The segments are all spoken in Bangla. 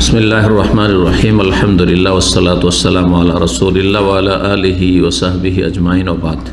বিসমিল্লাহির রহমানির রহিম আলহামদুলিল্লাহ ওয়াসসালাতু ওয়াসসালামু আলা রাসূলিল্লাহ ওয়া আলা আলিহি ওয়া সাহবিহি আজমাইন ওয়া বাদ।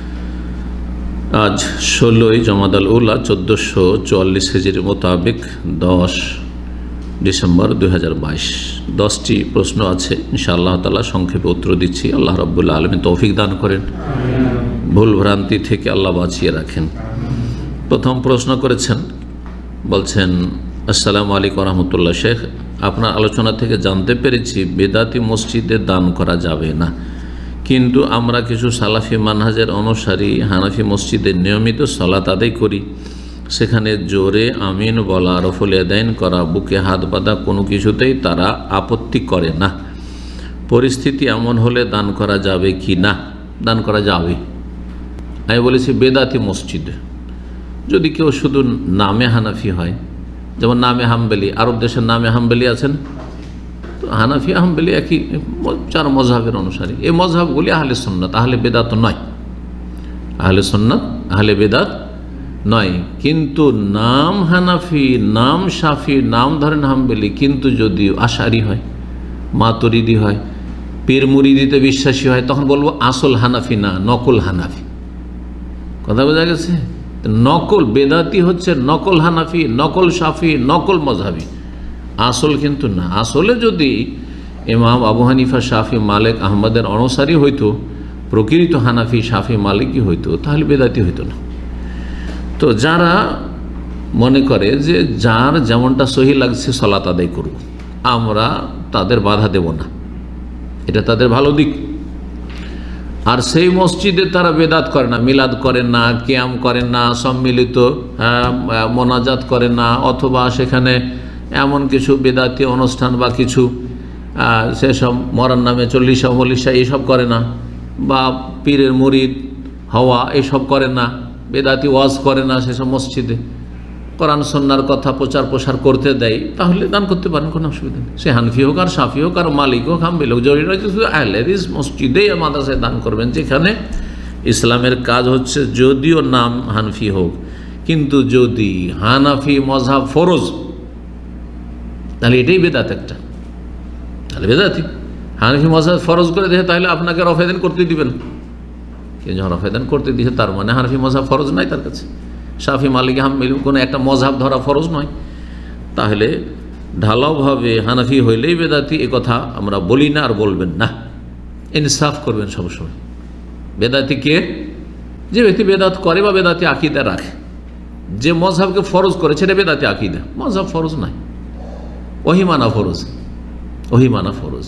আজ 16ই জমাদাল উলা 1444 হিজরি মোতাবেক 10 ডিসেম্বর 2022। 10টি প্রশ্ন আছে, ইনশাআল্লাহ তাআলা সংক্ষেপে উত্তর দিচ্ছি। আল্লাহ রাব্বুল আলামিন তৌফিক দান করেন, ভুল ভ্রান্তি থেকে আল্লাহ বাঁচিয়ে রাখেন। প্রথম প্রশ্ন করেছেন, বলছেন আসসালামু আলাইকুম রহমতুল্লাহ। শেখ, আপনার আলোচনা থেকে জানতে পেরেছি বেদাতি মসজিদে দান করা যাবে না, কিন্তু আমরা কিছু সালাফি মানহাজের অনুসারী হানাফি মসজিদে নিয়মিত সালাত আদায় করি। সেখানে জোরে আমিন বলা, রফুল ইয়াদাইন করা, বুকে হাত বাঁধা কোনো কিছুতেই তারা আপত্তি করে না। পরিস্থিতি এমন হলে দান করা যাবে কি না? দান করা যাবে। আমি বলেছি বেদাতি মসজিদে যদি কেউ শুধু নামে হানাফি হয়, যেমন নামে হাম্বলি, আরব দেশের নামে হাম্বলি আছেন, তো হানাফি হাম্বলি একই, চার মজহাবের অনুসারী। এই মজহাবগুলি আহলে সুন্নাত, আহলে বেদাত নয়। আহলে সুন্নাত, আহলে বেদাত নয়। কিন্তু নাম হানাফি, নাম শাফি, নাম ধরেন হাম্বলি, কিন্তু যদি আশারি হয়, মাতুরিদি হয়, পীর মুরিদিতে বিশ্বাসী হয়, তখন বলবো আসল হানাফি না, নকল হানাফি। কথা বোঝা গেছে? নকল বেদাতি হচ্ছে নকল হানাফি, নকল শাফি, নকল মজহাবি, আসল কিন্তু না। আসলে যদি ইমাম আবু হানিফা, শাফি, মালিক, আহমদের অনুসারী হইতো, প্রকৃত হানাফি, শাফি, মালিকই হইতো, তাহলে বেদাতি হইতো না। তো যারা মনে করে যে যার যেমনটা সহি লাগছে সালাত আদায় করব, আমরা তাদের বাধা দেব না, এটা তাদের ভালো দিক। আর সেই মসজিদে তারা বেদাত করে না, মিলাদ করে না, কিয়াম করে না, সম্মিলিত মোনাজাত করে না, অথবা সেখানে এমন কিছু বেদাতি অনুষ্ঠান বা কিছু সেসব মরার নামে চল্লিশা মল্লিশা এইসব করে না, বা পীরের মুরিদ হওয়া এইসব করে না, বেদাতি ওয়াজ করে না সেসব মসজিদে, কোরআন সুন্নাহর কথা প্রচার প্রসার করতে দেয়, তাহলে দান করতে পারেন, কোনো অসুবিধা নেই। সে হানফি হোক আর শাফি হোক আর মালিক হোক, হাম্বলি হোক, জরুরি নয় শুধু আহলে হাদিস মসজিদেই মাদ্রাসায় দান করবেন, যেখানে ইসলামের কাজ হচ্ছে। যদিও নাম হানফি হোক, কিন্তু যদি হানাফি মজহাব ফরজ, তাহলে এটাই বেদাত একটা, তাহলে বেদাতি। হানাফি মজহাব ফরজ করে দেখে, তাহলে আপনাকে রফেদান করতে দিবেন। কেউ যখন রফেদান করতে দিয়েছে, তার মানে হানাফি মজহাব ফরজ নাই তার কাছে। শাফি, মালিক, হাম্বলি কোনো একটা মজহাব ধরা ফরজ নয়, তাহলে ঢালাওভাবে হানাফি হইলেই বেদাতি, এ কথা আমরা বলি না আর বলবেন না। ইনসাফ করবেন সবসময়। বেদাতি কে? যে ব্যক্তি বেদাত করে বা বেদাতি আকীদা রাখে। যে মজহাবকে ফরজ করেছে এটা বেদাতি আকীদা, মজহাব ফরজ নাই, ওহিমানা ফরজ, ওহিমানা ফরজ।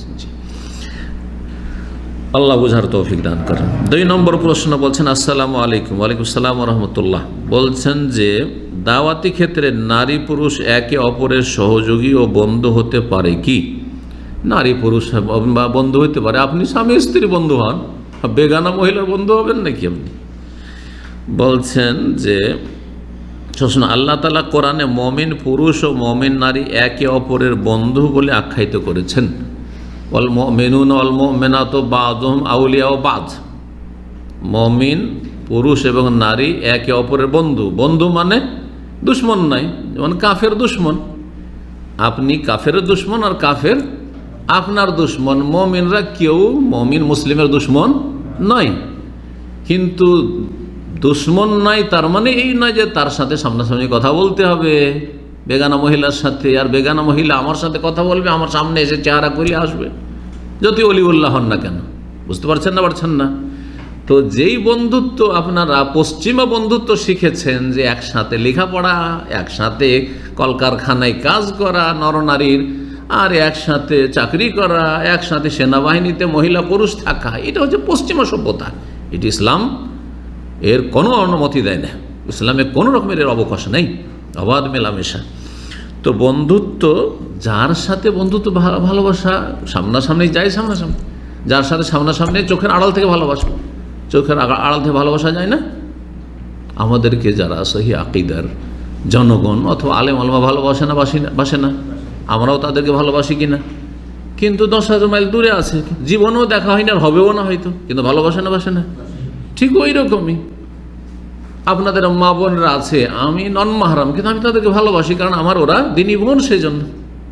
আল্লাহ বুঝার তৌফিক দান করেন। 2 নম্বর প্রশ্ন বলছেন আসসালামু আলাইকুম। ওয়ালাইকুম আসসালাম ওয়া রাহমাতুল্লাহ। বলছেন যে দাওয়াতি ক্ষেত্রে নারী পুরুষ একে অপরের সহযোগী ও বন্ধু হতে পারে কি? নারী পুরুষ বা বন্ধু হতে পারে। আপনি স্বামী স্ত্রী বন্ধু হন, বেগানা মহিলার বন্ধু হবেন নাকি আপনি? বলছেন যে আল্লাহ তাআলা কোরআনে মুমিন পুরুষ ও মুমিন নারী একে অপরের বন্ধু বলে আখ্যায়িত করেছেন। ওয়াল মুমিনুনা ওয়াল মুমিনাতু বাযুহুম আউলিয়াউ বায। মুমিন পুরুষ এবং নারী একে অপরের বন্ধু। বন্ধু মানে দুশমন নাই, যেমন কাফের দুশমন। আপনি কাফের দুশমন আর কাফের আপনার দুশমন। মুমিনরা কেউ মুমিন মুসলিমের দুশমন নয়, কিন্তু দুশমন নাই তার মানে এই নয় যে তার সাথে সামনাসামনি কথা বলতে হবে। বেগানা মহিলার সাথে আর বেগানা মহিলা আমার সাথে কথা বলবে, আমার সামনে এসে চেহারা করে আসবে, যদি অলিউল্লাহ হন না কেন। বুঝতে পারছেন না? পারছেন না? তো যেই বন্ধুত্ব আপনারা পশ্চিমা বন্ধুত্ব শিখেছেন, যে একসাথে লেখাপড়া, একসাথে কলকারখানায় কাজ করা নরনারীর, আর একসাথে চাকরি করা, একসাথে সেনাবাহিনীতে মহিলা পুরুষ থাকা, এটা হচ্ছে পশ্চিমা সভ্যতা। এটি ইসলাম এর কোনো অনুমতি দেয় না। ইসলামে কোনো রকমের এর অবকাশ নেই, অবাধ মেলামেশা। তো বন্ধুত্ব, যার সাথে বন্ধুত্ব ভালোবাসা সামনাসামনি যায়, সামনাসামনি যার সাথে সামনাসামনি, চোখের আড়াল থেকে ভালোবাসা, চোখের আড়াল থেকে ভালোবাসা যায় না। আমাদেরকে যারা সহি আকীদার জনগণ অথবা আলেম আলমা ভালোবাসে না, বাসে না, আমরাও তাদেরকে ভালোবাসি কিনা? কিন্তু 10,000 মাইল দূরে আছে, জীবনেও দেখা হয় না, আর হবেও না হয়তো, কিন্তু ভালোবাসে না, বাসে না। ঠিক ওই রকমই আপনাদের মা বোনরা আছে, আমি নন মাহরাম, কিন্তু আমি তাদেরকে ভালোবাসি, কারণ আমার ওরা দিনী বোন, সেই জন্য।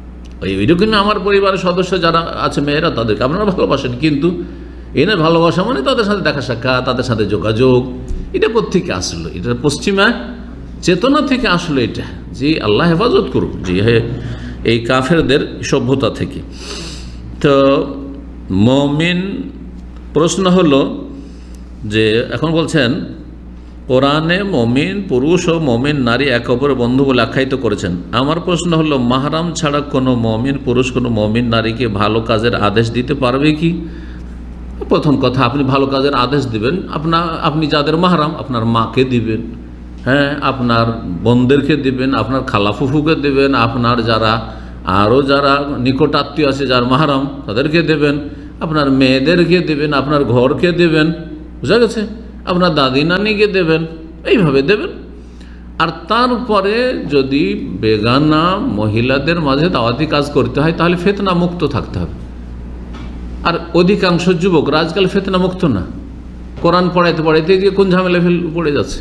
ওইরকমই আমার পরিবারের সদস্য যারা আছে মেয়েরা, তাদেরকে আপনারা ভালোবাসেন, কিন্তু এনে ভালোবাসা মানে তাদের সাথে দেখা সাক্ষাৎ, তাদের সাথে যোগাযোগ, এটা কোত্থেকে আসলো? এটা পশ্চিমা চেতনা থেকে আসলো এটা, যে আল্লাহ হেফাজত করুক যে এই কাফেরদের সভ্যতা থেকে। তো মুমিন, প্রশ্ন হলো যে এখন বলছেন কোরআনে মুমিন পুরুষ ও মুমিন নারী একে অপরের বন্ধু বলে আখ্যায়িত করেছেন। আমার প্রশ্ন হলো, মাহরাম ছাড়া কোনো মুমিন পুরুষ কোনো মুমিন নারীকে ভালো কাজের আদেশ দিতে পারবে কি? প্রথম কথা, আপনি ভালো কাজের আদেশ দিবেন আপনি যাদের মাহরাম, আপনার মাকে দিবেন, হ্যাঁ, আপনার বোনদেরকে দিবেন, আপনার খালাফুফুকে দিবেন, আপনার যারা আরও যারা নিকট আত্মীয় আছে যার মাহরাম তাদেরকে দেবেন, আপনার মেয়েদেরকে দেবেন, আপনার ঘরকে দেবেন, বুঝা গেছে, আপনার দাদি নানিকে দেবেন, এইভাবে দেবেন। আর তারপরে যদি বেগানা মহিলাদের মাঝে দাওয়াতি কাজ করতে হয় তাহলে ফিতনা মুক্ত থাকতে হবে। আর অধিকাংশ যুবকরা আজকাল ফিতনা মুক্ত না, কোরআন পড়াইতে পড়াইতে গিয়ে কোন ঝামেলা পড়ে যাচ্ছে।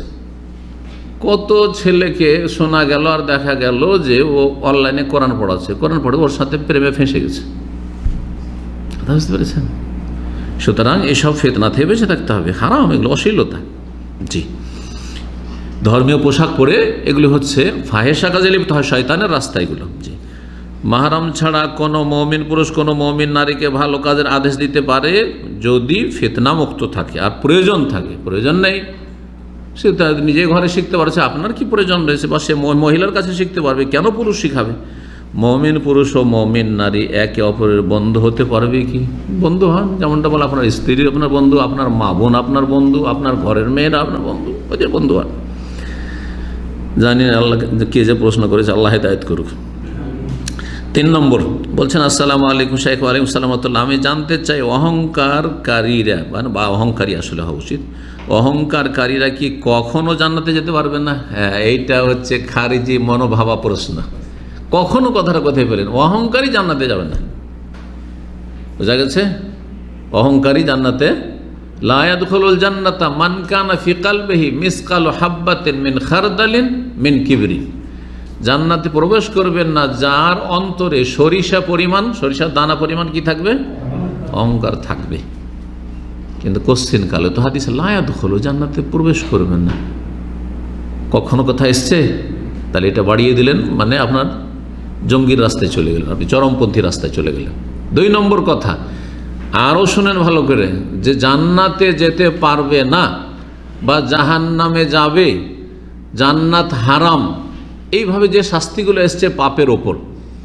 কত ছেলেকে শোনা গেল আর দেখা গেল যে ও অনলাইনে কোরআন পড়াচ্ছে, কোরআন পড়ে ওর সাথে প্রেমে ফেঁসে গেছে, বুঝতে পেরেছেন? সুতরাং এসব ফিতনা থেকে বেঁচে থাকতে হবে, হারাম, এগুলো অশ্লীলতা। জি, ধর্মীয় পোশাক পরে এগুলি হচ্ছে ফাহেসা কাজে লিপ্ত হয়, শয়তানের রাস্তা এগুলো। জি, মাহরাম ছাড়া কোনো মুমিন পুরুষ কোনো মুমিন নারীকে ভালো কাজের আদেশ দিতে পারে যদি ফিতনা মুক্ত থাকে আর প্রয়োজন থাকে। প্রয়োজন নেই, সে তার নিজে ঘরে শিখতে পারছে, আপনার কি প্রয়োজন রয়েছে? বা সে মহিলার কাছে শিখতে পারবে, কেন পুরুষ শিখাবে? মুমিন পুরুষ ও মুমিন নারী একে অপরের বন্ধু হতে পারবে কি? বন্ধু হন, যেমনটা বলে আপনার স্ত্রী আপনার বন্ধু, আপনার মা বোন আপনার বন্ধু, আপনার ঘরের মেয়েরা আপনার বন্ধু, ওদের বন্ধু হন। জানি না আল্লাহ কে যে প্রশ্ন করেছে, আল্লাহ হেদায়েত করুক। 3 নম্বর বলছেন, আসসালামু আলাইকুম শেখ। ওয়ালাইকুম সালাম। আমি জানতে চাই অহংকারীরা বা অহংকারী আসলে হওয়া উচিত, অহংকারীরা কি কখনো জান্নাতে যেতে পারবে না? হ্যাঁ, এইটা হচ্ছে খারিজি মনোভাবা প্রশ্ন। কখনো কথাটা কোথায় পেলেন? অহংকারী জান্নাতে যাবে না, বোঝা গেছে? অহংকারী জান্নাতে লা ইয়াদখুলুল জান্নাতা মান কানা ফি কলবিহি মিসকালু হাববাতিন মিন খারদালিন মিন কিবরিন। জান্নাতে প্রবেশ করবেন না যার অন্তরে সরিষার দানা পরিমাণ কি থাকবে? অহংকার থাকবে। কিন্তু কোশ্চিন কালে তো হাদিসে লা ইয়াদখুলু, জান্নাতে প্রবেশ করবেন না, কখনো কথা এসছে? তাহলে এটা বাড়িয়ে দিলেন, মানে আপনার জঙ্গির রাস্তায় চলে গেলেন, আপনি চরমপন্থী রাস্তায় চলে গেলেন। 2 নম্বর কথা, আরও শুনেন ভালো করে, যে জান্নাতে যেতে পারবে না বা জাহান্নামে যাবে, জান্নাত হারাম, এইভাবে যে শাস্তিগুলো এসছে পাপের ওপর,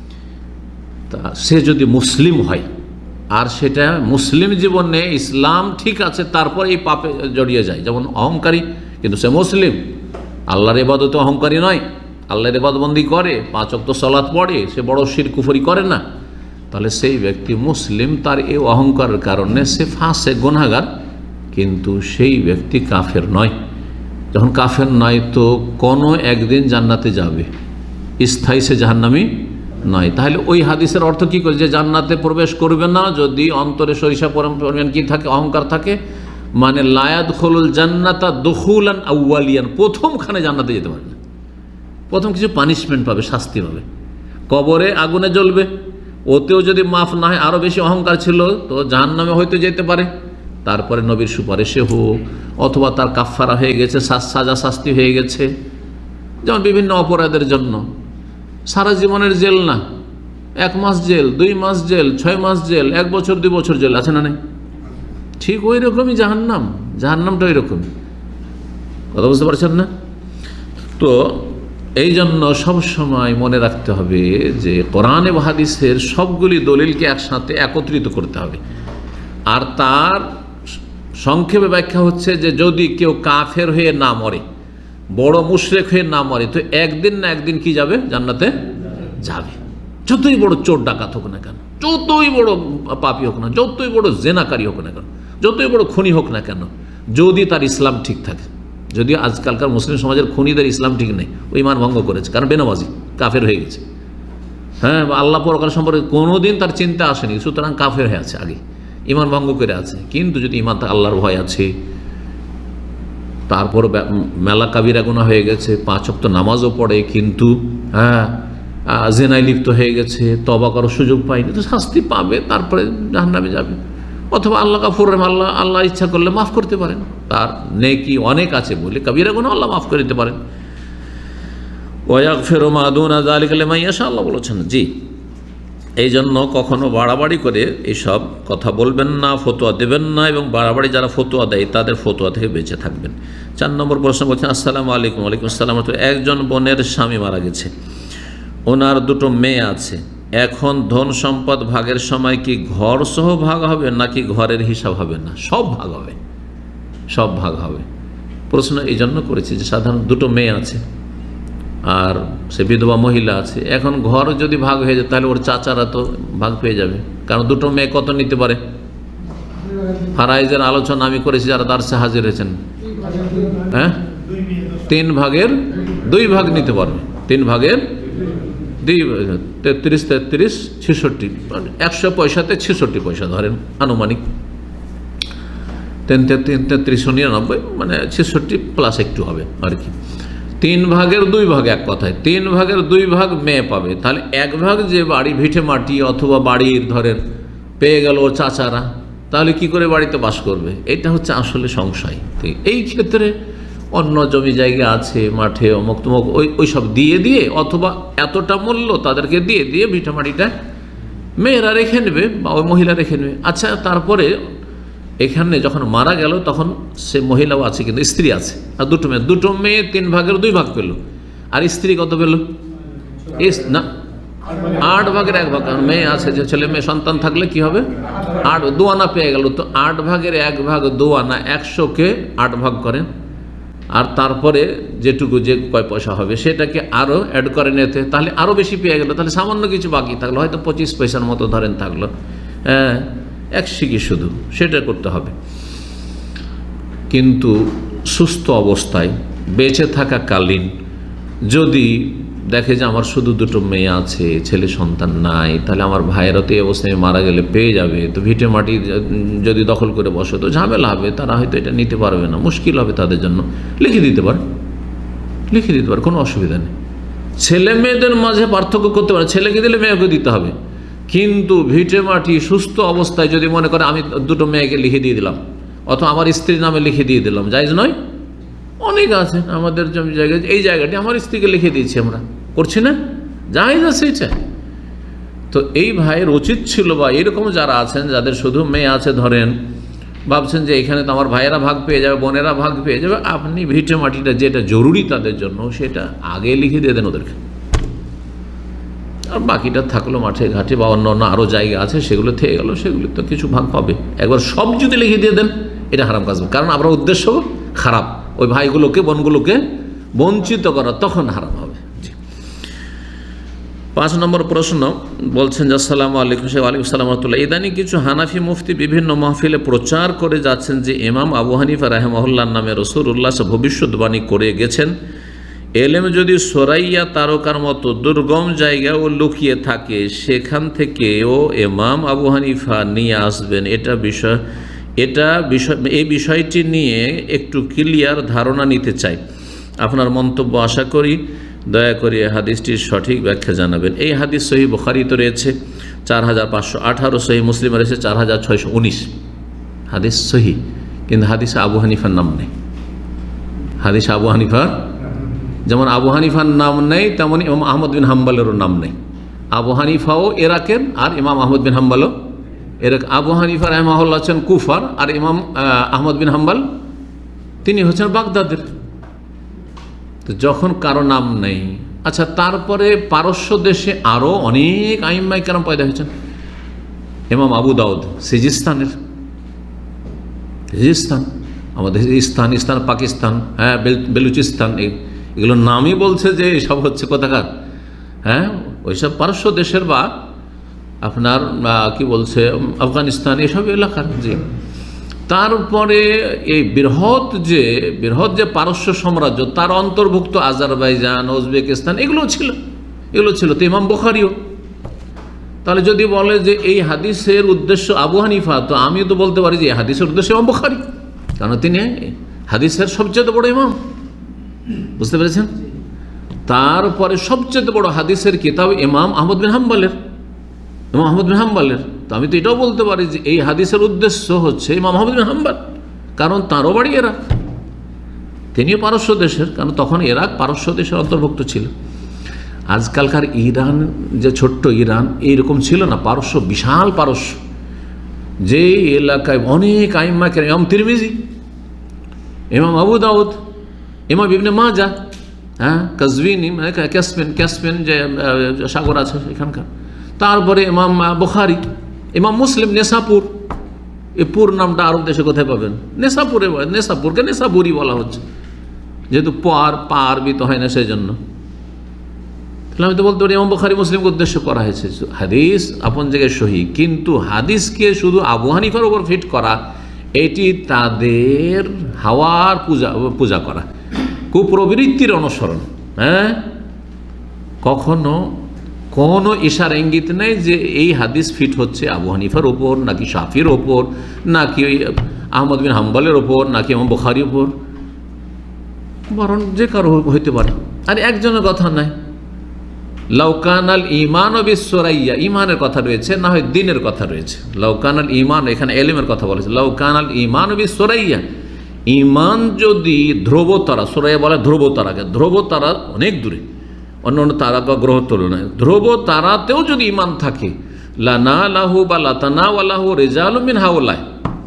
তা সে যদি মুসলিম হয় আর সেটা মুসলিম জীবনে ইসলাম ঠিক আছে, তারপর এই পাপে জড়িয়ে যায়, যেমন অহংকারী কিন্তু সে মুসলিম, আল্লাহর ইবাদতে অহংকারী নয়, আল্লাহর ইবাদতবন্দি করে, 5 ওয়াক্ত সালাত পড়ে, সে বড় শিরক কুফরি করে না, তাহলে সেই ব্যক্তি মুসলিম, তার এই অহংকারের কারণে সে ফাসেক গুনাহগার, কিন্তু সেই ব্যক্তি কাফের নয়। যখন কাফের নয় তো কোনো একদিন জান্নাতে যাবে, স্থায়ী সে জাহান্নামী নয়। তাহলে ওই হাদিসের অর্থ কী করে? যে জান্নাতে প্রবেশ করবে না যদি অন্তরে সরিষা পরিমাণ কি থাকে? অহংকার থাকে। মানে লা ইয়াদখুলুল জান্নাতা দুখুলান আউয়ালিয়ান, প্রথমখানে জান্নাতে যেতে পারবে না, প্রথম কিছু পানিশমেন্ট পাবে, শাস্তি পাবে, কবরে আগুনে জ্বলবে, ওতেও যদি মাফ না হয়, আরও বেশি অহংকার ছিল তো জাহান্নামে হয়তো যেতে পারে, তারপরে নবীর সুপারিশে হোক, অথবা তার কাফফারা হয়ে গেছে, সাজা শাস্তি হয়ে গেছে, যেমন বিভিন্ন অপরাধের জন্য সারা জীবনের জেল না, 1 মাস জেল, 2 মাস জেল, 6 মাস জেল, 1 বছর 2 বছর জেল, আছে না নেই? ঠিক ওই রকমই জাহান্নামটা ওই রকমই। কথা বুঝতে পারছেন না? তো এই জন্য সবসময় মনে রাখতে হবে যে কোরআন এবং হাদিসের সবগুলি দলিলকে একসাথে একত্রিত করতে হবে। আর তার সংক্ষেপে ব্যাখ্যা হচ্ছে যে যদি কেউ কাফের হয়ে না মরে, বড় মুশরিক হয়ে না মরে, তো একদিন না একদিন কি যাবে? জান্নাতে যাবে। যতই বড় চোর ডাকাত হোক না কেন, যতই বড় পাপী হোক না, যতই বড় জেনাকারী হোক না কেন, যতই বড় খুনি হোক না কেন, যদি তার ইসলাম ঠিক থাকে। যদিও আজকালকার মুসলিম সমাজের খুনিদের ইসলাম ঠিক নেই, ওই মান ভঙ্গ করেছে, কারণ বেনামাজি, কাফের হয়ে গেছে। হ্যাঁ, আল্লাহ পরকাল সম্পর্কে কোনোদিন তার চিন্তা আসেনি, সুতরাং কাফের হয়ে আছে, আগে ইমান ভঙ্গ করে আছে। কিন্তু যদি ইমান আল্লাহর ভয় আছে, তারপর মেলা কাবিরা গুনাহ হয়ে গেছে, 5 ওয়াক্ত নামাজও পড়ে, কিন্তু জেনায় লিপ্ত হয়ে গেছে, তওবা করার সুযোগ পায়নি, তো শাস্তি পাবে, তারপরে জাহান্নামে যাবে। অথবা আল্লাহ গাফুর রহিম, আল্লাহ ইচ্ছা করলে মাফ করতে পারেন, তার নেকি অনেক আছে বলে কবিরা গুনাহ আল্লাহ মাফ করে দিতে পারেন। ওয়াগফিরু মা দুনা যালিকা লিমান ইয়াশা, আল্লাহ বলেছেন। জি, এই জন্য কখনো বাড়াবাড়ি করে এইসব কথা বলবেন না, ফতোয়া দেবেন না, এবং বাড়াবাড়ি যারা ফতোয়া দেয় তাদের ফতোয়া থেকে বেঁচে থাকবেন। 4 নম্বর প্রশ্ন বলছেন, আসসালামু আলাইকুম। ওয়ালাইকুম আসসালাম। একজন বোনের স্বামী মারা গেছে, ওনার 2টো মেয়ে আছে, এখন ধন সম্পদ ভাগের সময় কি ঘর সহ ভাগ হবে নাকি ঘরের হিসাব হবে? না, সব ভাগ হবে, সব ভাগ হবে। প্রশ্ন এই জন্য করেছি যে সাধারণ 2টো মেয়ে আছে আর সে বিধবা মহিলা আছে, এখন ঘর যদি ভাগ হয়ে যায় তাহলে ওর চাচারা তো ভাগ পেয়ে যাবে, কারণ 2টো মেয়ে কত নিতে পারে? ফারাইজের আলোচনা আমি করেছি, যারা দার্সে হাজির হয়েছেন, হ্যাঁ, 3 ভাগের 2 ভাগ নিতে পারবে। 3 ভাগের 2, 33, 33, 66, 100 পয়সাতে 66 পয়সা ধরেন আনুমানিক, 3, 3399, মানে 66 প্লাস একটু হবে আর কি। 3 ভাগের 2 ভাগ, এক কথায় 3 ভাগের 2 ভাগ মেয়ে পাবে। তাহলে 1 ভাগ যে বাড়ি ভিটে মাটি অথবা বাড়ির ধরেন পেয়ে গেল ও চাচারা, তাহলে কি করে বাড়িতে বাস করবে? এটা হচ্ছে আসলে সংশয়। এই ক্ষেত্রে অন্য জমি জায়গা আছে, মাঠে অমুক তমুক, ওই সব দিয়ে অথবা এতটা মূল্য তাদেরকে দিয়ে ভিটে মাটিটা মেয়েরা রেখে নেবে বা ওই মহিলা রেখে নেবে। আচ্ছা, তারপরে এখানে যখন মারা গেল তখন সে মহিলাও আছে, কিন্তু স্ত্রী আছে, আর 2টো মেয়ে 3 ভাগের 2 ভাগ পেল, আর স্ত্রী কত পেল? না, 8 ভাগের 1 ভাগ, কারণ মেয়ে আছে, যে ছেলে মেয়ে সন্তান থাকলে কি হবে? 8 2 পেয়ে গেল। তো 8 ভাগের 1 ভাগ 2 100কে 8 ভাগ করেন, আর তারপরে যেটুকু যে কয় পয়সা হবে সেটাকে আরও অ্যাড করে নিতে, তাহলে আরও বেশি পেয়ে গেল। তাহলে সামান্য কিছু বাকি থাকলো, হয়তো 25 পয়সার মতো ধরেন থাকলো, হ্যাঁ, 1 সিকি শুধু, সেটা করতে হবে। কিন্তু সুস্থ অবস্থায় বেঁচে থাকাকালীন যদি দেখে যে আমার শুধু 2টো মেয়ে আছে, ছেলে সন্তান নাই, তাহলে আমার ভাইয়েরা তো এই অবস্থায় মারা গেলে পেয়ে যাবে, তো ভিটে মাটি যদি দখল করে বসে তো ঝামেলা হবে, তারা হয়তো এটা নিতে পারবে না, মুশকিল হবে তাদের জন্য। লিখে দিতে পারে, কোনো অসুবিধা নেই। ছেলে মেয়েদের মাঝে পার্থক্য করতে পারে, ছেলেকে দিলে মেয়েকে দিতে হবে, কিন্তু ভিটে মাটি সুস্থ অবস্থায় যদি মনে করে আমি 2টো মেয়েকে লিখে দিয়ে দিলাম অথবা আমার স্ত্রীর নামে লিখে দিয়ে দিলাম, জায়েজ নয়? অনেক আছে আমাদের জমি জায়গায়, এই জায়গাটি আমার স্ত্রীকে লিখে দিয়েছি, আমরা করছি না, জায়েজ আছে এটা। তো এই ভাইয়ের উচিত ছিল, বা এরকম যারা আছেন যাদের শুধু মেয়ে আছে, ধরেন ভাবছেন যে এখানে তো আমার ভাইয়েরা ভাগ পেয়ে যাবে, বোনেরা ভাগ পেয়ে যাবে, আপনি ভিটে মাটিটা যেটা জরুরি তাদের জন্য সেটা আগে লিখে দিয়ে দেন ওদেরকে, আর বাকিটা থাকলো মাঠে ঘাটে বা অন্য আরও জায়গা আছে, সেগুলো থেকে গেল, সেগুলো তো কিছু ভাগ পাবে। একবার সব যদি লিখে দিয়ে দেন এটা হারাম কাজ, কারণ আপনার উদ্দেশ্য খারাপ, ওই ভাইগুলোকে বোনগুলোকে বঞ্চিত করা, তখন হারাম হবে। 5 নম্বর প্রশ্ন বলছেন, আসসালামু আলাইকুম। ওয়ালাইকুম আসসালাম ওয়া রাহমাতুল্লাহ। ইদানিং কিছু হানাফি মুফতি বিভিন্ন মাহফিলে প্রচার করে যাচ্ছেন যে ইমাম আবু হানিফা রাহিমাহুল্লাহর নামে রাসূলুল্লাহ ভবিষ্যদ্বাণী করে গেছেন, এলেম যদি সরাইয়া তারকার মতো দুর্গম জায়গাও লুকিয়ে থাকে সেখান থেকেও ইমাম আবু হানিফা নিয়ে আসবেন। এই বিষয়টি নিয়ে একটু ক্লিয়ার ধারণা নিতে চাই, আপনার মন্তব্য আশা করি, দয়া করে হাদিসটির সঠিক ব্যাখ্যা জানাবেন। এই হাদিস সহিহ বুখারীতে রয়েছে 4518, সহিহ মুসলিমে রয়েছে 4619, হাদিস সহিহ, কিন্তু হাদিসে আবু হানিফার নাম নেই। হাদিস আবু হানিফার, যেমন আবু হানিফার নাম নেই তেমন ইমাম আহমদ বিন হাম্বলেরও নাম নেই। আবু হানিফাও এরাকের আর ইমাম আহমদ বিন হাম্বলও এরাক। আবু হানিফা রাহিমাহুল্লাহ হচ্ছেন কুফার, আর ইমাম আহমদ বিন হাম্বল তিনি হচ্ছেন বাগদাদের। তো যখন কারো নাম নেই, আচ্ছা, তারপরে পারস্য দেশে আরও অনেক আইম্মায়ে কেরাম পয়দা হয়েছেন। ইমাম আবু দাউদ সিজিস্তানের, সিজিস্তান আমাদের ইস্তান পাকিস্তান, হ্যাঁ, বেলুচিস্তান, এগুলোর নামই বলছে যে সব হচ্ছে কোথাকার, হ্যাঁ, ওইসব পারস্য দেশের বা আপনার কি বলছে আফগানিস্তান, এসব এলাকার। জি, তারপরে এই বৃহৎ যে পারস্য সাম্রাজ্য, তার অন্তর্ভুক্ত আজারবাইজান, উজবেকিস্তান, এগুলো ছিল। তো ইমাম বুখারীও। তাহলে যদি বলে যে এই হাদিসের উদ্দেশ্য আবু হানিফা, তো আমিও তো বলতে পারি যে এই হাদিসের উদ্দেশ্য ইমাম বুখারী, কারণ তিনি হাদিসের সবচেয়ে বড় ইমাম। বুঝতে পেরেছেন? তারপরে সবচেয়ে বড় হাদিসের কিতাব ইমাম আহমদ বিন হাম্বলের। তো আমি তো এটাও বলতে পারি যে এই হাদিসের উদ্দেশ্য হচ্ছে ইমাম আহমদ বিন হাম্বল, কারণ তাঁরও বাড়ি ইরাক, তিনিও পারস্য দেশের, কারণ তখন ইরাক পারস্য দেশের অন্তর্ভুক্ত ছিল। আজকালকার ইরান যে ছোট্ট ইরান এইরকম ছিল না, পারস্য বিশাল পারস্য, যে এলাকায় অনেক আইম্মা কেরাম, ইমাম তিরমিজি, ইমাম আবু দাউদ, ইমাম ইবনে মাজা, হ্যাঁ, কাজভিনী মানে ক্যাসপিয়ান যে সাগর আছে এখানকার, তারপরে ইমাম বুখারী, ইমাম মুসলিম, নেসাপুর, এই পুর নামটা আরব দেশে কোথায় পাবেন? নেসাপুরকে নেসাপুরি বলা হচ্ছে, যেহেতু পা আরবিত হয় না সেই জন্য। তাহলে আমি তো বলতে পারি ইমাম বুখারী মুসলিমকে উদ্দেশ্য করা হয়েছে। হাদিস আপন জায়গায় সহি, কিন্তু হাদিসকে শুধু আবু হানিফার উপর ফিট করা, এটি তাদের হাওয়ার পূজা করা, কুপ্রবৃত্তির অনুসরণ। হ্যাঁ, কখনো কোনো ইশারা ইঙ্গিত নেই যে এই হাদিস ফিট হচ্ছে আবু হানিফার ওপর, নাকি শাফির ওপর, নাকি আহমদ বিন হাম্বলের ওপর, নাকি ইমাম বুখারীর ওপর, বরং যে কারো হইতে পারে। আর একজনের কথা নাই, লাউকানাল ঈমান বিসসুরাইয়া, ঈমানের কথা রয়েছে, না হয় দ্বীনের কথা রয়েছে। লাউকানাল ঈমান, এখানে ইলমের কথা বলেছে। লাউকানাল ঈমান বিসসুরাইয়া, ঈমান যদি ধ্রুবতারা, সুরাইয়া বলে ধ্রুবতারাকে, ধ্রুবতারা অনেক দূরে, অন্য তারা বা গ্রহ তুলনায় ধ্রুব তারাতেও যদি ঈমান থাকে, লানালাহু বা লাতানাওয়ালাহু রিজালুম মিন হাওলাই।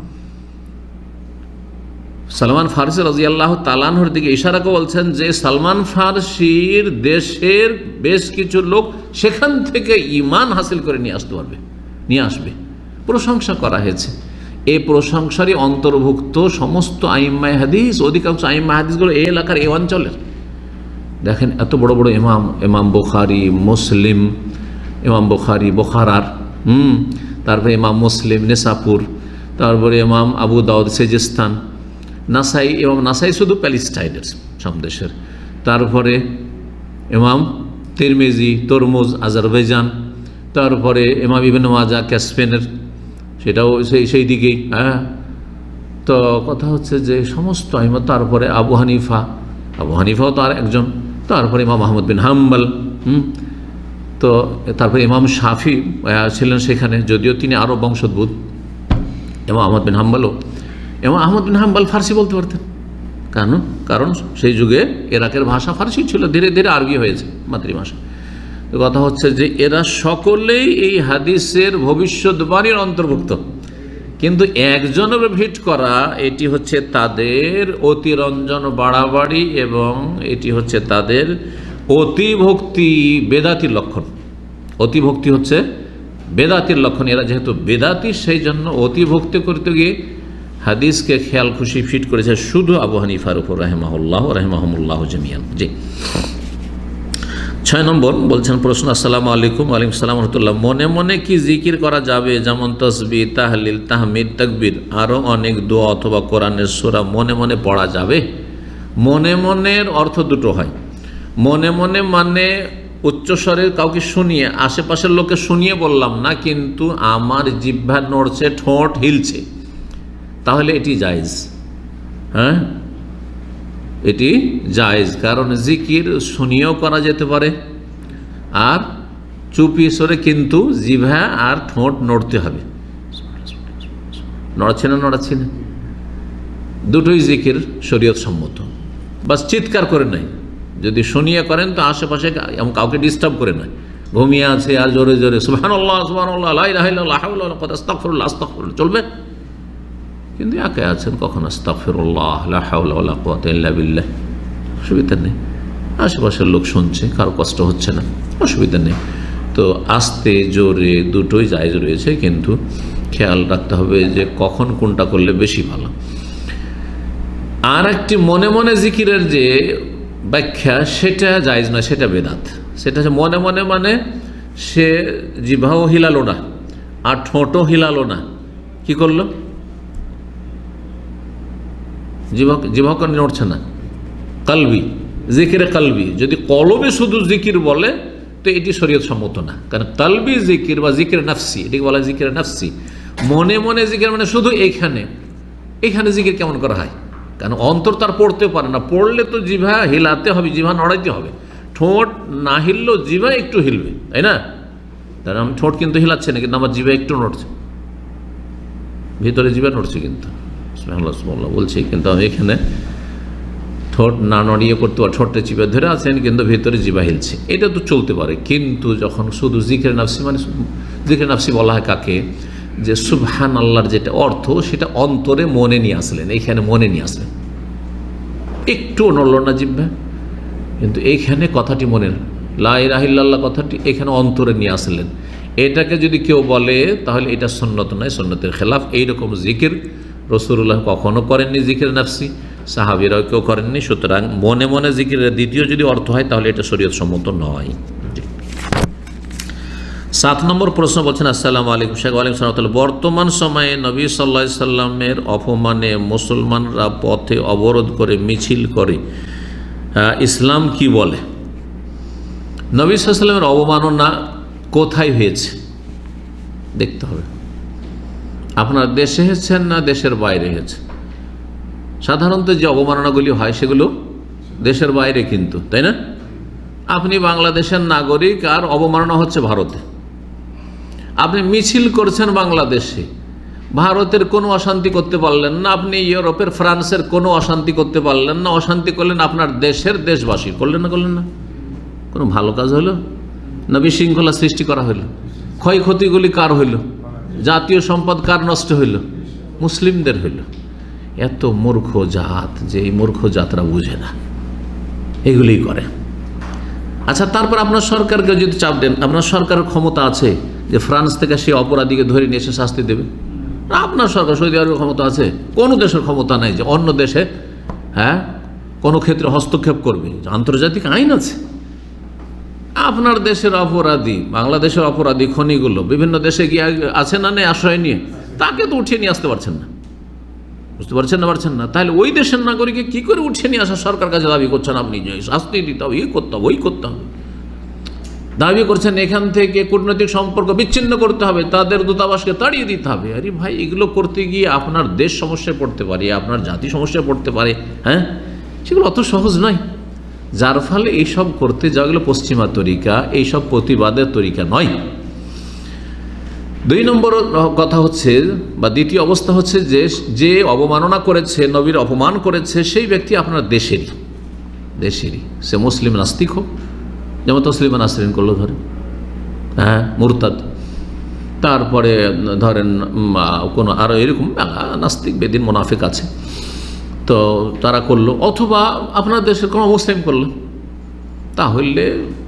সালমান ফারসি রাদিয়াল্লাহু তাআলা আনহুর দিকে ইশারা করে বলছেন যে সালমান ফারসির দেশের বেশ কিছু লোক সেখান থেকে ঈমান হাসিল করে নিয়ে আসবে। প্রশংসা করা হয়েছে। এই প্রশংসারই অন্তর্ভুক্ত সমস্ত আইম্মায়ে হাদিস, অধিকাংশ আইম্মায়ে হাদিসগুলো এই এলাকার, এই অঞ্চলের। দেখেন এত বড় বড় ইমাম বুখারী, মুসলিম, ইমাম বুখারী বোখারার, তারপরে ইমাম মুসলিম নেসাপুর, তারপরে ইমাম আবু দাউদ সেজিস্তান, নাসাই, ইমাম নাসাই শুধু প্যালেস্টাইনের সামদেশের, তারপরে ইমাম তিরমিজি তরমুজ আজারবাইজান, তারপরে ইমাম ইবনে মাজা ক্যাসপেনের, সেটাও সেই দিকেই। হ্যাঁ, তো কথা হচ্ছে যে সমস্ত আইমা, তারপরে আবু হানিফাও তার একজন, তারপরে ইমাম আহমদ বিন হাম্বল, তো তারপরে ইমাম শাফি ছিলেন সেখানে, যদিও তিনি আরব বংশোদ্ভূত। ইমাম আহমদ বিন হাম্বলও, ইমাম আহমদ বিন হাম্বল ফার্সি বলতে পারতেন, কারণ সেই যুগে ইরাকের ভাষা ফার্সি ছিল, ধীরে ধীরে আরবি হয়েছে মাতৃভাষা। কথা হচ্ছে যে এরা সকলেই এই হাদিসের ভবিষ্যৎবাণীর অন্তর্ভুক্ত, কিন্তু একজনের ভিট করা এটি হচ্ছে তাদের অতিরঞ্জন বাড়াবাড়ি, এবং এটি হচ্ছে তাদের অতিভক্তি, বেদাতির লক্ষণ। অতিভক্তি হচ্ছে বেদাতির লক্ষণ। এরা যেহেতু বেদাতি, সেই জন্য অতিভক্তি করতে গিয়ে হাদিসকে খেয়াল খুশি ফিট করেছে শুধু আবু হানিফার উপর রাহিমাহুমুল্লাহ জামিয়ান। জি, 6 নম্বর বলছেন প্রশ্ন। আসসালামু আলাইকুম। ওয়ালাইকুম আসসালাম ওয়া রাহমাতুল্লাহ। মনে মনে কি জিকির করা যাবে, যেমন তাসবিহ, তাহলিল, তাহমিদ, তাকবীর, আরও অনেক দোয়া অথবা কোরআনের সূরা মনে মনে পড়া যাবে? মনে মনের অর্থ দুটো হয়। মনে মনে মানে উচ্চস্বরে কাউকে শুনিয়ে, আশেপাশের লোকে শুনিয়ে বললাম না, কিন্তু আমার জিহ্বা নড়ছে, ঠোঁট হিলছে, তাহলে এটি জায়েজ। হ্যাঁ, এটি জায়েজ, কারণ জিকির শুনিয়েও করা যেতে পারে, আর চুপি সরে কিন্তু জিহ্বা আর ঠোঁট নড়তে হবে। নড়াচ্ছি না, দুটোই জিকির শরীয়ত সম্মত। বাস চিৎকার করে নাই, যদি শুনিয়ে করেন তো আশেপাশে কাউকে ডিস্টার্ব করে নয়, ঘুমিয়ে আছে আর জোরে জোরে সুবহানাল্লাহ সুবহানাল্লাহ লা ইলাহা ইল্লাল্লাহ লা হাওলা ওয়া লা কুওয়াতা আস্তাগফিরুল্লাহ আস্তাগফিরুল্লাহ চলবে, কিন্তু একে আছেন কখন আস্তাগফিরুল্লাহ লা হাওলা ওয়া লা কুওয়াতা ইল্লা বিল্লাহ, অসুবিধা নেই। আশেপাশের লোক শুনছে, কারো কষ্ট হচ্ছে না, অসুবিধা নেই। তো আস্তে জোরে দুটোই জায়েজ রয়েছে, কিন্তু খেয়াল রাখতে হবে যে কখন কোনটা করলে বেশি ভালো। আর একটি মনে মনে জিকিরের যে ব্যাখ্যা, সেটা জায়েজ নয়, সেটা বেদাত। সেটা মনে মনে মানে সে জিহ্বাও হিলালো না আর ঠোঁটও হিলালো না, কি করলো? জিহ্বা নড়ছে না, কলবি, জিকিরে কলবি। যদি কলবে শুধু জিকির বলে তো এটি শরীয়ত সম্মত না, কারণ কলবি জিকির বা জিকির নাফসি, এটাকে বলা জিকির নাফসি। মনে মনে জিকির মানে শুধু এখানে জিকির কেমন করা হয়, কারণ অন্তর তার পড়তে পারে না, পড়লে তো জিহ্বা হিলাতে হবে, জিহ্বা নড়াইতে হবে, ঠোঁট না হিললেও জিভা একটু হিলবে, তাই না? তার আমি ঠোঁট কিন্তু হিলাচ্ছে না, কিন্তু আমার জিভা একটু নড়ছে, ভিতরে জিভা নড়ছে কিন্তু বলছি, কিন্তু আমি এখানে ঠোঁট না নড়িয়ে করতে পারি, ঠোঁটটা চিপে ধরে আছেন কিন্তু ভিতরে জিভা হিলছে, এটা তো চলতে পারে। কিন্তু যখন শুধু জিকির নাফসি, মানে জিকির নাফসি বলা হয় কাকে, যে সুবহান আল্লাহর যেটা অর্থ সেটা অন্তরে মনে নিয়ে আসলেন, এইখানে মনে নিয়ে আসলেন, একটু নড়ল না জিহ্বা, কিন্তু এইখানে কথাটি মনে, লা ইলাহা ইল্লাল্লাহ কথাটি এখানে অন্তরে নিয়ে আসলেন। এটাকে যদি কেউ বলে তাহলে এটা সুন্নত নয়, সুন্নতের খেলাফ। এইরকম জিকির রাসূলুল্লাহ কখনো করেননি, জিকির নাফসি সাহাবীরাও কেউ করেননি। সুতরাং মনে মনে জিকিরের দ্বিতীয় যদি অর্থ হয় তাহলে এটা শরীয়ত সম্মত নয়। 7 নম্বর প্রশ্ন বলছেন, আসসালামু আলাইকুম শেখ। ওয়ালাইকুম সালাম। বর্তমান সময়ে নবী সাল্লাল্লাহু আলাইহি সাল্লামের অপমানে মুসলমানরা পথে অবরোধ করে, মিছিল করে, ইসলাম কি বলে? নবী সাল্লাল্লাহু আলাইহি সাল্লামের অবমাননা কোথায় হয়েছে দেখতে হবে। আপনার দেশে হয়েছেন না দেশের বাইরে হয়েছে? সাধারণত যে অবমাননাগুলি হয় সেগুলো দেশের বাইরে, কিন্তু তাই না? আপনি বাংলাদেশের নাগরিক আর অবমাননা হচ্ছে ভারতে। আপনি মিছিল করছেন বাংলাদেশে, ভারতের কোনো অশান্তি করতে পারলেন না, আপনি ইউরোপের ফ্রান্সের কোনো অশান্তি করতে পারলেন না, অশান্তি করলেন আপনার দেশের দেশবাসী, করলেন না? করলেন না? কোনো ভালো কাজ হলো না? বিশৃঙ্খলা সৃষ্টি করা হইল? ক্ষয়ক্ষতিগুলি কার হইল? জাতীয় সম্পদ কার নষ্ট হইল? মুসলিমদের হইল। এত মূর্খ জাত যে এই মূর্খ জাতরা বুঝে না, এগুলি করে। আচ্ছা, তারপর আপনার সরকারকে যদি চাপ দেন, আপনার সরকারের ক্ষমতা আছে যে ফ্রান্স থেকে সে অপরাধীকে ধরে নিয়ে এসে শাস্তি দেবে? আপনার সরকার, সৌদি আরবের ক্ষমতা আছে? কোনো দেশের ক্ষমতা নাই যে অন্য দেশে কোনো ক্ষেত্রে হস্তক্ষেপ করবে। আন্তর্জাতিক আইন আছে। আপনার দেশের অপরাধী, বাংলাদেশের অপরাধী খনিগুলো বিভিন্ন দেশে গিয়ে আছে না, নেই আশ্রয় নিয়ে, তাকে তো উঠিয়ে নিয়ে আসতে পারছেন না। বুঝতে পারছেন না? পারছেন না? তাহলে ওই দেশের নাগরিককে কী করে উঠিয়ে নিয়ে আসা সরকার কাছে দাবি করছেন আপনি যে শাস্তি দিতে হবে, করতে হবে, ওই করতে হবে, দাবি করছেন এখান থেকে কূটনৈতিক সম্পর্ক বিচ্ছিন্ন করতে হবে, তাদের দূতাবাসকে তাড়িয়ে দিতে হবে। আরে ভাই, এগুলো করতে গিয়ে আপনার দেশ সমস্যায় পড়তে পারে, আপনার জাতি সমস্যায় পড়তে পারে। সেগুলো অত সহজ নয়। যার ফলে এইসব করতে যাওয়াগুলো পশ্চিমা তরিকা, এইসব প্রতিবাদের তরিকা নয়। 2 নম্বর কথা হচ্ছে, বা দ্বিতীয় অবস্থা হচ্ছে যে অবমাননা করেছে, নবীর অপমান করেছে, সেই ব্যক্তি আপনার দেশেরই, সে মুসলিম নাস্তিক হোক, যেমন তসলিমা নাসরিন করলো ধরেন, মুরতাদ, তারপরে ধরেন কোনো আরও এরকম নাস্তিক বেদিন মুনাফিক আছে, তো তারা করলো, অথবা আপনার দেশের কোনো মুসলিম করলো, তাহলে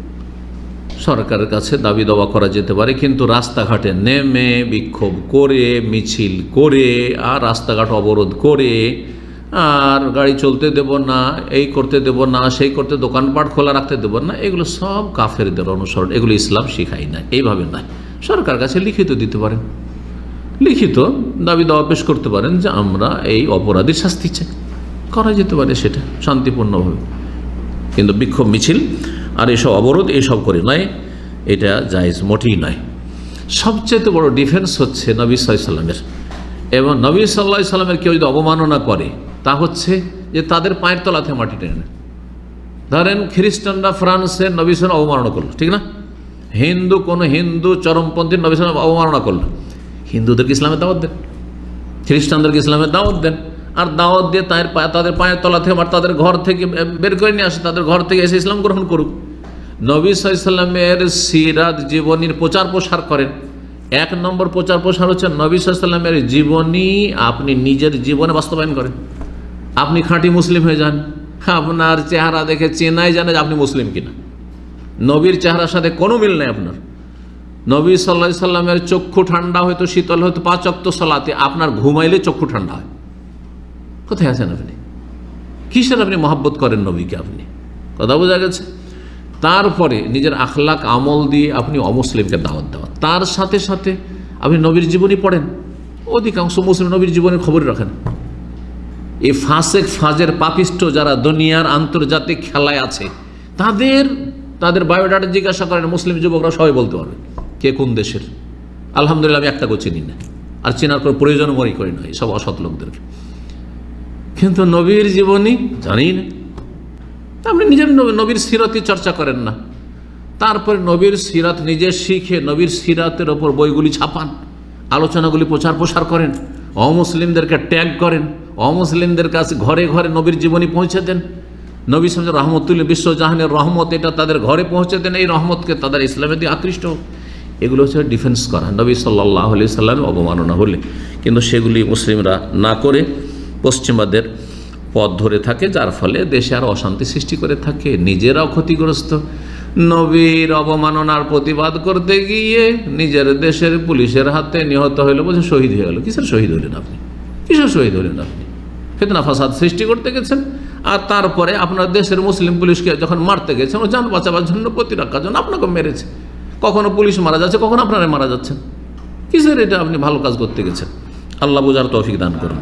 সরকারের কাছে দাবি দাওয়া করা যেতে পারে। কিন্তু রাস্তাঘাটে নেমে বিক্ষোভ করে, মিছিল করে, আর রাস্তাঘাট অবরোধ করে, আর গাড়ি চলতে দেব না, এই করতে দেব না, সেই করতে, দোকানপাট খোলা রাখতে দেব না, এগুলো সব কাফেরদের অনুসরণ, এগুলো ইসলাম শিখাই না। এইভাবে নয়। সরকার কাছে লিখিত দিতে পারেন, লিখিত দাবি দাওয়া পেশ করতে পারেন যে আমরা এই অপরাধীর শাস্তি চাই, করা যেতে পারে সেটা শান্তিপূর্ণভাবে। কিন্তু বিক্ষোভ মিছিল আর এসব অবরোধ এসব করে নয়, এটা জায়েজ মোটেই নয়। সবচেয়ে বড় ডিফেন্স হচ্ছে নবী সাল্লাল্লাহু আলাইহি সাল্লামের, এবং নবী সাল্লাল্লাহু আলাইহি সাল্লামের কেউ যদি অবমাননা করে, তা হচ্ছে যে তাদের পায়ের তলাতে মাটি টেনে। ধরেন খ্রিস্টানরা ফ্রান্সের নবী সাল্লাল্লাহু অবমাননা করলো, ঠিক না? কোনো হিন্দু চরমপন্থী নবী সাল্লাল্লাহু অবমাননা করলো, হিন্দুদেরকে ইসলামের দাওয়াত দেন, খ্রিস্টানদেরকে ইসলামের দাওয়াত দেন, আর দাওয়াত দিয়ে তাদের পায়ের তলা থেকে, তাদের ঘর থেকে বের করে নিয়ে আসে, তাদের ঘর থেকে এসে ইসলাম গ্রহণ করুক। নবী সাল্লাল্লাহু আলাইহি সাল্লামের সিরাত জীবনীর প্রচার প্রসার করেন। 1 নম্বর প্রচার প্রসার হচ্ছে নবী সাল্লাল্লাহু আলাইহি সাল্লামের জীবনী আপনি নিজের জীবনে বাস্তবায়ন করেন। আপনি খাঁটি মুসলিম হয়ে যান, আপনার চেহারা দেখে চেনাই জানে যে আপনি মুসলিম কিনা। নবীর চেহারার সাথে কোনো মিল নেই আপনার। নবী সাল্লাল্লাহু আলাইহি সাল্লামের চক্ষু ঠান্ডা হয়তো, শীতল হয়তো 5 ওয়াক্ত সালাতে, আপনার ঘুমাইলে চক্ষু ঠান্ডা হয়। কোথায় আছেন আপনি? কিসের আপনি মহব্বত করেন নবীকে? আপনি কথা বোঝা গেছে। তারপরে নিজের আখলাক আমল দিয়ে আপনি অমুসলিমকে দাওয়াত দেওয়া, তার সাথে সাথে আপনি নবীর জীবনী পড়েন। অধিকাংশ মুসলিম নবীর জীবনের খবর রাখেন। এই ফাসেক ফাজের পাপিষ্ট যারা দুনিয়ার আন্তর্জাতিক খেলায় আছে, তাদের বায়োডাটা জিজ্ঞাসা করেন, মুসলিম যুবকরা সবাই বলতে পারবে কে কোন দেশের। আলহামদুলিল্লাহ, আমি একটা চিনি না, আর চেনার কোনো প্রয়োজন মনে করি না সব অসৎ লোকদেরকে। কিন্তু নবীর জীবনী জানি না। আপনি নিজের নবীর সিরাতই চর্চা করেন না, তারপরে নবীর সিরাত নিজে শিখে নবীর সিরাতের ওপর বইগুলি ছাপান, আলোচনাগুলি প্রচার করেন, অমুসলিমদেরকে ট্যাগ করেন, অমুসলিমদের কাছে ঘরে ঘরে নবীর জীবনী পৌঁছে দেন, নবী সাল্লাল্লাহু আলাইহি ওয়াসাল্লাম রহমতুল্লাহ বিশ্বজাহানের রহমত, এটা তাদের ঘরে পৌঁছে দেন, এই রহমতকে তাদের ইসলামের দিকে আকৃষ্ট হোক। এগুলো হচ্ছে ডিফেন্স করা নবী সাল্লাল্লাহু আলাইহি সাল্লামের অবমাননা হলে। কিন্তু সেগুলি মুসলিমরা না করে পশ্চিমাদের পথ ধরে থাকে, যার ফলে দেশে আর অশান্তি সৃষ্টি করে থাকে, নিজেরাও ক্ষতিগ্রস্ত। নবীর অবমাননার প্রতিবাদ করতে গিয়ে নিজের দেশের পুলিশের হাতে নিহত হইল, বলছে শহীদ হয়ে গেল। কিসের শহীদ হলেন আপনি? কিসের শহীদ হলেন আপনি? ফিতনা ফাসাদ সৃষ্টি করতে গেছেন, আর তারপরে আপনার দেশের মুসলিম পুলিশকে যখন মারতে গেছেন, ও যান বাঁচাবার জন্য, প্রতিরক্ষার জন্য আপনাকে মেরেছে। কখনো পুলিশ মারা যাচ্ছে, কখনো আপনারা মারা যাচ্ছেন। কিসের এটা আপনি ভালো কাজ করতে গেছেন? আল্লাহ বুঝার তৌফিক দান করুন।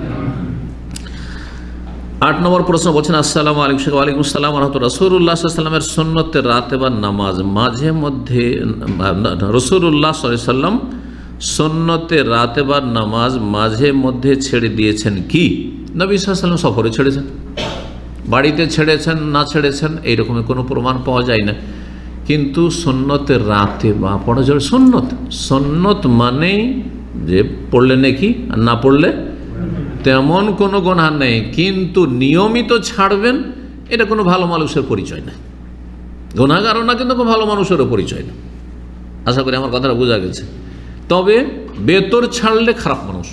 8 নম্বর প্রশ্ন বলছেন, আসসালামু আলাইকুম। ওয়ালাইকুম আসসালাম ওয়া রাহমাতুল্লাহ। রাসূলুল্লাহ সাল্লাল্লাহু আলাইহি ওয়াসাল্লামের সুন্নতের রাতেবার নামাজ মাঝে মধ্যে, রাসূলুল্লাহ সাল্লাল্লাহু আলাইহি ওয়াসাল্লাম সুন্নতের রাতেবার নামাজ মাঝে মধ্যে ছেড়ে দিয়েছেন কি? নবী সাল্লাল্লাহু আলাইহি ওয়াসাল্লাম সফরে ছেড়েছেন, বাড়িতে ছেড়েছেন, না ছেড়েছেন এইরকমের কোনো প্রমাণ পাওয়া যায় না। কিন্তু সুন্নতের রাতে বা পড়া যাবে সুন্নত। সুন্নত মানে যে পড়লে নাকি, আর না পড়লে তেমন কোনো গুনাহ নেই, কিন্তু নিয়মিত ছাড়বেন এটা কোনো ভালো মানুষের পরিচয় না। গুনাহগারও না, কিন্তু কোনো ভালো মানুষেরও পরিচয় না। আশা করি আমার কথাটা বোঝা গেছে। তবে বেতর ছাড়লে খারাপ মানুষ।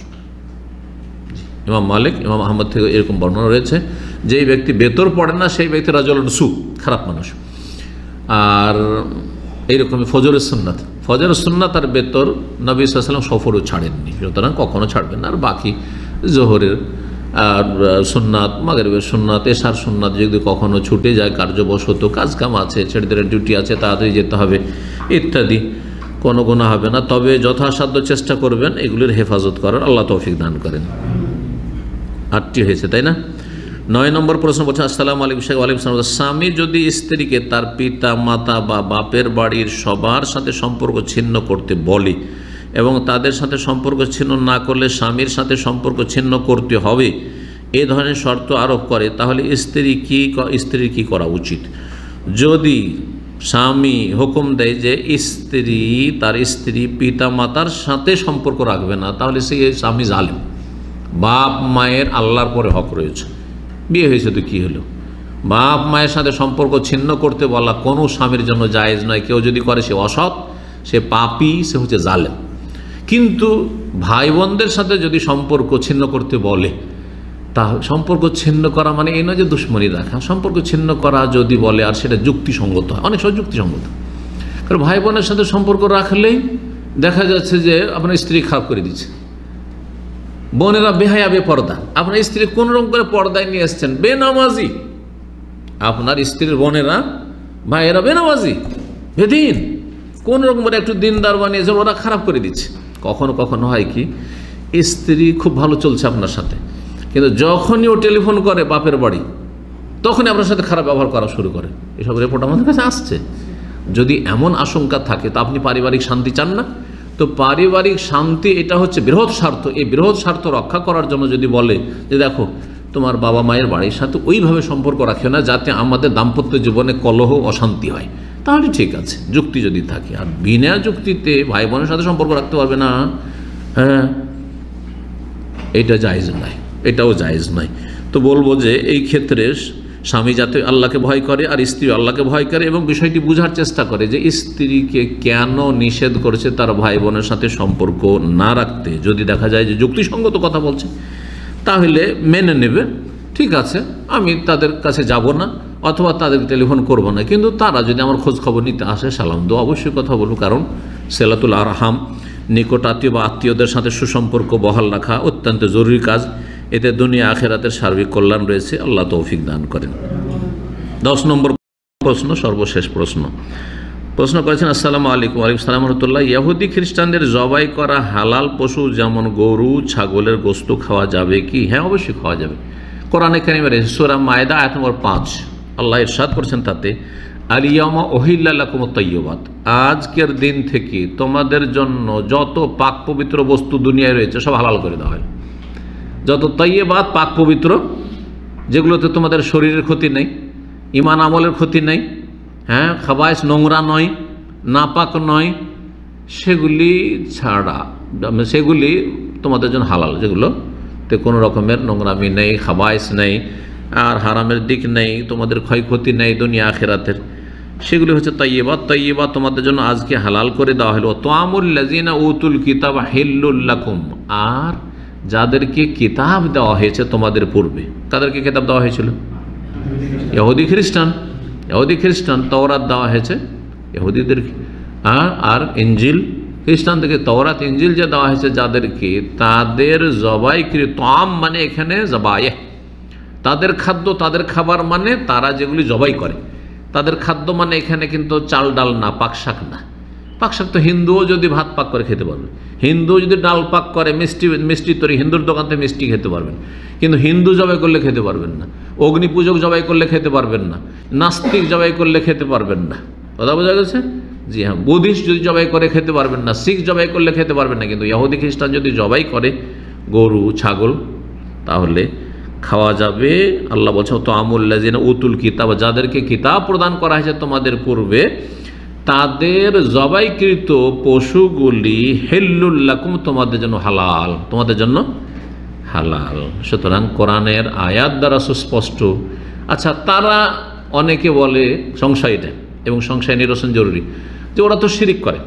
ইমাম মালিক, ইমাম আহমদ থেকে এরকম বর্ণনা রয়েছে, যেই ব্যক্তি বেতর পড়ে না সেই ব্যক্তি রাজুলুন সু, খারাপ মানুষ। আর এইরকমই ফজরের সুন্নাত, ফজরের সুন্নাত আর বেতর নবী সাল্লাল্লাহু আলাইহি ওয়াসাল্লাম সফরও ছাড়েননি, সুতরাং কখনো ছাড়বেন না। আর বাকি জোহরের আর সুন্নাত, মাগরিবের সুন্নাত, এশার সুন্নাত যদি কখনো ছুটে যায়, কার্যবশত কাজকাম আছে, ছেলেদের ডিউটি আছে, তাড়াতাড়ি যেতে হবে ইত্যাদি, কোনো গুনাহ হবে না। তবে যথাসাধ্য চেষ্টা করবেন এগুলির হেফাজত করার, আল্লাহ তৌফিক দান করেন। 8টি হয়েছে, তাই না? 9 নম্বর প্রশ্ন বলছে, আসসালামু আলাইকুম। ওয়ালাইকুম আসসালাম। স্বামী যদি স্ত্রীকে তার পিতা মাতা বা বাপের বাড়ির সবার সাথে সম্পর্ক ছিন্ন করতে বলে এবং তাদের সাথে সম্পর্ক ছিন্ন না করলে স্বামীর সাথে সম্পর্ক ছিন্ন করতে হবে, এ ধরনের শর্ত আরোপ করে, তাহলে স্ত্রীর কি করা উচিত? যদি স্বামী হুকুম দেয় যে তার স্ত্রী পিতা মাতার সাথে সম্পর্ক রাখবে না, তাহলে সেই স্বামী জালেম। বাপ মায়ের আল্লাহর পরে হক রয়েছে, বিয়ে হয়েছে তো কী হলো? বাপ মায়ের সাথে সম্পর্ক ছিন্ন করতে বলা কোনো স্বামীর জন্য জায়েজ নয়। কেউ যদি করে সে অসৎ, সে পাপী, সে হচ্ছে জালেম। কিন্তু ভাই বোনদের সাথে যদি সম্পর্ক ছিন্ন করতে বলে, তা সম্পর্ক ছিন্ন করা মানে এই নয় যে দুশ্মনী রাখা। সম্পর্ক ছিন্ন করা যদি বলে আর সেটা যুক্তিসঙ্গত হয়, অনেক সময় যুক্তিসঙ্গত। কারণ ভাই বোনের সাথে সম্পর্ক রাখলেই দেখা যাচ্ছে যে আপনার স্ত্রী খারাপ করে দিচ্ছে। বোনেরা বেহায়া বেপর্দা, আপনার স্ত্রী কোন রকম করে পর্দায় নিয়ে এসছেন, বেনামাজি। আপনার স্ত্রীর বোনেরা ভাইয়েরা বেনামাজি, বেদিন, কোন রকম করে একটু দিনদার বানিয়েছে, ওরা খারাপ করে দিচ্ছে। কখনো কখনো হয় কি, স্ত্রী খুব ভালো চলছে আপনার সাথে, কিন্তু যখনই ও টেলিফোন করে বাপের বাড়ি, তখনই আপনার সাথে খারাপ ব্যবহার করা শুরু করে। এসব রিপোর্ট আমাদের কাছে আসছে। যদি এমন আশঙ্কা থাকে, তো আপনি পারিবারিক শান্তি চান না, তো পারিবারিক শান্তি এটা হচ্ছে বৃহৎ স্বার্থ। এই বৃহৎ স্বার্থ রক্ষা করার জন্য যদি বলে যে দেখো তোমার বাবা মায়ের বাড়ির সাথে ওইভাবে সম্পর্ক রাখে না যাতে আমাদের দাম্পত্য জীবনে কলহ অশান্তি হয়, তাহলে ঠিক আছে, যুক্তি যদি থাকে। আর বিনা যুক্তিতে ভাই বোনের সাথে সম্পর্ক রাখতে পারবে না, হ্যাঁ, এটা জায়েজ নয়, এটাও জায়েজ নয়। তো বলবো যে এই ক্ষেত্রে স্বামী যাতে আল্লাহকে ভয় করে আর স্ত্রী আল্লাহকে ভয় করে এবং বিষয়টি বোঝার চেষ্টা করে যে স্ত্রীকে কেন নিষেধ করেছে তার ভাই বোনের সাথে সম্পর্ক না রাখতে। যদি দেখা যায় যে যুক্তিসঙ্গত কথা বলছে, তাহলে মেনে নেবে, ঠিক আছে, আমি তাদের কাছে যাব না অথবা তাদের টেলিফোন করব না। কিন্তু তারা যদি আমার খোঁজ খবর নিতে আসে, সালাম দো, অবশ্যই কথা বলবো। কারণ সিলাতুল আরহাম, নিকট আত্মীয় বা আত্মীয়দের সাথে সুসম্পর্ক বহাল রাখা অত্যন্ত জরুরি কাজ। এতে দুনিয়া আখেরাতের সার্বিক কল্যাণ রয়েছে। আল্লাহ তৌফিক দান করেন। 10 নম্বর প্রশ্ন, সর্বশেষ প্রশ্ন করেছেন, আসসালামু আলাইকুম। ওয়ালাইকুম আসসালাম ওয়া রাহমাতুল্লাহ। ইহুদি খ্রিস্টানদের জবাই করা হালাল পশু যেমন গরু ছাগলের গোশত খাওয়া যাবে কি? হ্যাঁ, অবশ্যই খাওয়া যাবে। কোরআনে কারিমে সূরা মায়দা আয়াত নম্বর 5 আল্লাহ ইরশাদ করেছেন তাতে, আল ইয়াউমা উহিল্লা লাকুমুত তাইয়্যিবাত, আজকের দিন থেকে তোমাদের জন্য যত পাক পবিত্র বস্তু দুনিয়ায় রয়েছে সব হালাল করে দেওয়া হয়। যত তাইয়্যিবাত, পাক পবিত্র, যেগুলোতে তোমাদের শরীরের ক্ষতি নেই, ইমান আমলের ক্ষতি নেই, হ্যাঁ, খাবাইস নোংরা নয়, নাপাক নয়, সেগুলি ছাড়া, সেগুলি তোমাদের জন্য হালাল, যেগুলোতে কোনো রকমের নোংরামি নেই, খাবাইস নেই, আর হারামের দিক নেই, তোমাদের ক্ষয়ক্ষতি নেই দুনিয়া আখিরাতের, সেগুলি হচ্ছে তাইয়্যিবাত। তাইয়্যিবাত তোমাদের জন্য আজকে হালাল করে দেওয়া হলো। তা'আমুল লাযিনা উতুল কিতাব হিল্লুল লাকুম, আর যাদেরকে কিতাব দেওয়া হয়েছে তোমাদের পূর্বে। কাদেরকে কিতাব দেওয়া হয়েছিল? ইহুদি খ্রিস্টান। তাওরাত দেওয়া হয়েছে ইহুদিদেরকে, আর ইনজিল খ্রিস্টানদেরকে। তাওরাত ইনজিল যে দেওয়া হয়েছে যাদেরকে, তাদের জবাইকৃত, তা'আম মানে এখানে জবায়ে, তাদের খাদ্য, তাদের খাবার মানে তারা যেগুলি জবাই করে, তাদের খাদ্য মানে এখানে কিন্তু চাল ডাল না, পাক শাক না। পাক শাক তো হিন্দুও যদি ভাত পাক করে খেতে পারবে, হিন্দু যদি ডাল পাক করে, মিষ্টি তৈরি, হিন্দুর দোকান থেকে মিষ্টি খেতে পারবেন, কিন্তু হিন্দু জবাই করলে খেতে পারবেন না, অগ্নি পূজক জবাই করলে খেতে পারবেন না, নাস্তিক জবাই করলে খেতে পারবেন না। কথা বোঝা গেছে? জি হ্যাঁ, বুদ্ধিস্ট যদি জবাই করে খেতে পারবেন না, শিখ জবাই করলে খেতে পারবেন না, কিন্তু ইহুদি খ্রিস্টান যদি জবাই করে গরু ছাগল তাহলে খাওয়া যাবে। আল্লাহ বলছে তা'আমুল লাযিনা উতুল কিতাব, যাদেরকে কিতাব প্রদান করা হয়েছে তোমাদের পূর্বে, তাদের জবাইকৃত পশুগুলি হিল্লুল লাকুম, তোমাদের জন্য হালাল, তোমাদের জন্য হালাল। সুতরাং কোরআনের আয়াত দ্বারা সুস্পষ্ট। আচ্ছা, তারা অনেকে বলে সংশয়টা, এবং সংশয় নিরসন জরুরি, যে ওরা তো শিরিক করে,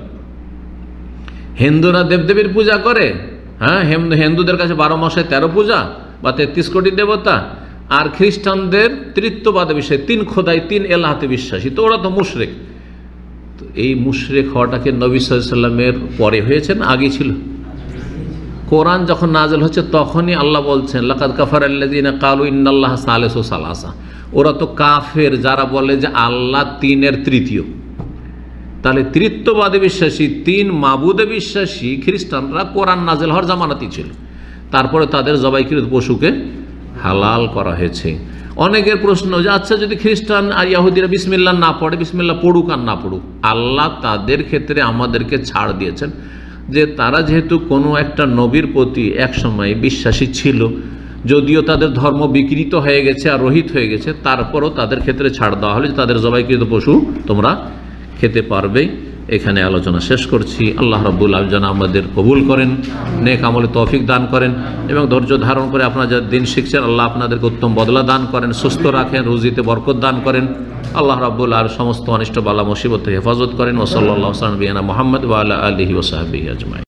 হিন্দুরা দেবদেবীর পূজা করে, হ্যাঁ, হিন্দুদের কাছে 12 মাসে 13 পূজা বা 33 কোটি দেবতা, আর খ্রিস্টানদের তৃত্ববাদে বিষয়ে 3 খোদাই 3 এলাহাতে বিশ্বাসী, তো ওরা তো মুশরিক। তো এই মুশরিক হওয়াটাকে নবী সাল্লাল্লাহু আলাইহি ওয়াসাল্লামের পরে হয়েছে না আগে ছিল? কোরআন যখন নাযিল হচ্ছে তখনই আল্লাহ বলছেন লাকাদ কাফারাল্লাযীনা ক্বালু ইন্নাল্লাহা সালিসু সালাসা। ওরা তো কাফের যারা বলে যে আল্লাহ 3-এর তৃতীয়। তাহলে তৃত্ববাদে বিশ্বাসী, 3 মাবুদে বিশ্বাসী খ্রিস্টানরা কোরআন নাযিল হওয়ার জামানাতেই ছিল। তারপরে তাদের জবাইকৃত পশুকে হালাল করা হয়েছে। অনেকের প্রশ্ন যে আচ্ছা, যদি খ্রিস্টান আর ইহুদিরা বিসমিল্লাহ না পড়ে, বিসমিল্লাহ পড়ুক আর না পড়ুক, আল্লাহ তাদের ক্ষেত্রে আমাদেরকে ছাড় দিয়েছেন যে তারা যেহেতু কোনো একটা নবীর প্রতি একসময় বিশ্বাসী ছিল, যদিও তাদের ধর্ম বিকৃত হয়ে গেছে আর রহিত হয়ে গেছে, তারপরও তাদের ক্ষেত্রে ছাড় দেওয়া হলে যে তাদের জবাইকৃত পশু তোমরা খেতে পারবে। এখানে আলোচনা শেষ করছি। আল্লাহ রাব্বুল আলামিন যেন আমাদের কবুল করেন, নেক আমলে তৌফিক দান করেন, এবং ধৈর্য ধারণ করে আপনারা যারা দিন শিখছেন আল্লাহ আপনাদেরকে উত্তম বদলা দান করেন, সুস্থ রাখেন, রুজিতে বরকত দান করেন। আল্লাহ রাব্বুল আলামিন সমস্ত অনিষ্ট বালা মুসিবত থেকে হেফাজত করেন। ওয়া সাল্লাল্লাহু আলা নবিয়িনা মুহাম্মদ ওয়া আলা আলিহি ওয়া সাহবিহি আজমাইন।